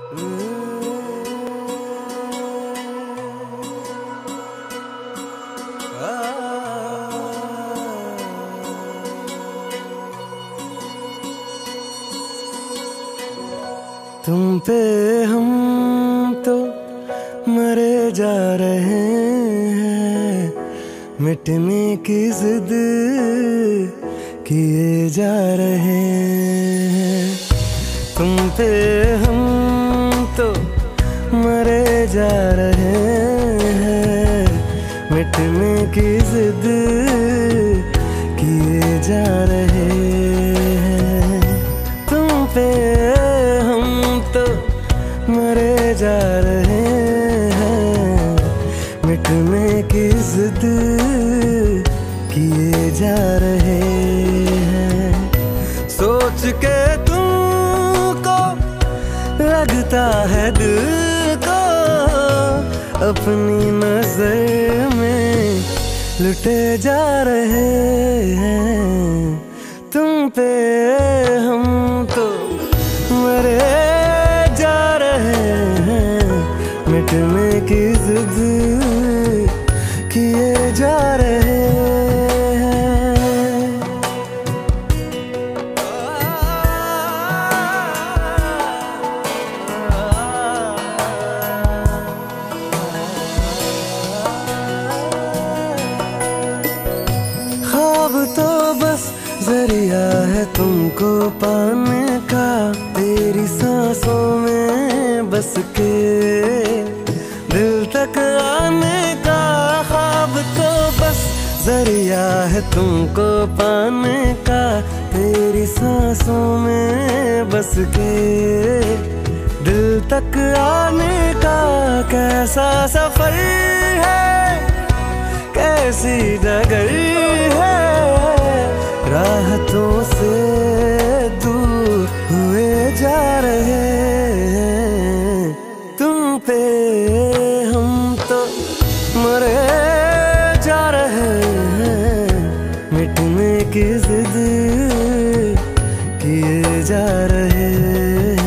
तुम पे हम तो मरे जा रहे हैं, मिटने की जिद किए जा रहे हैं। तुम पे हम तो मरे जा रहे हैं, मिटने की जिद किए जा रहे हैं। तुम पे मरे जा रहे हैं, मिटने की जिद किए जा रहे हैं। सोच के तुमको लगता है दिल को अपनी नजर में लुटे जा रहे हैं। तुम पे हम तो मरे मिटने की जिद किए जा रहे हैं। ख्वाब तो बस जरिया है तुमको पाने का, तेरी सांसों में बस के दिल तक आने का। ख्वाब तो बस जरिया है तुमको पाने का, तेरी सांसों में बस के दिल तक आने का। कैसा सफर है, कैसी डगर है, राहतों से दूर हुए जा रहे हैं। तुम पे हम तो मरे जा रहे हैं, मिटने की जिद किए जा रहे हैं।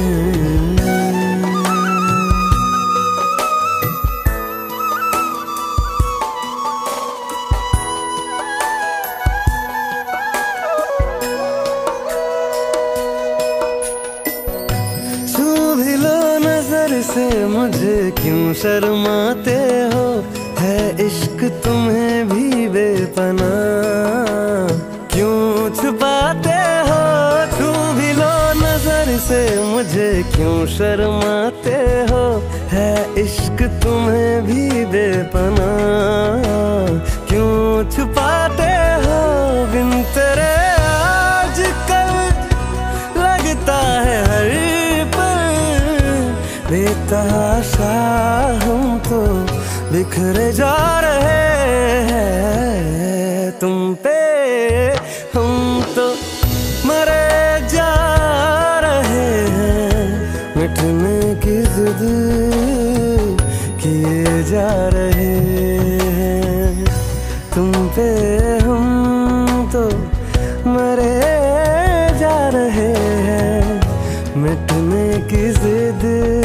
से मुझे क्यों शर्माते हो, है इश्क तुम्हें भी बेपना क्यों छुपाते हो। छू भी लो नजर से मुझे क्यों शर्माते हो, है इश्क तुम्हें भी बेपना क्यों छुपाते हो। बिन तेरे आजकल लगता है हर बेतहाशा हम तो बिखरे जा रहे हैं। तुम पे हम तो मरे जा रहे हैं, मिटने की जिद किए जा रहे हैं। तुम पे हम तो मरे जा रहे हैं, मिटने की जिद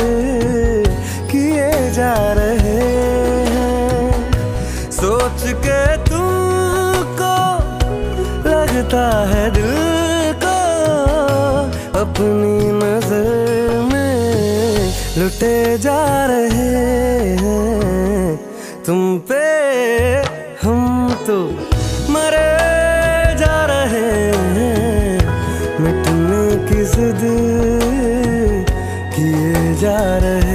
किए जा रहे हैं। सोच के तुमको लगता है दिल को अपनी नजर में लुटे जा रहे हैं। तुम पे हम तो मरे जा रहे हैं, मिटने की जिद किए जा रहे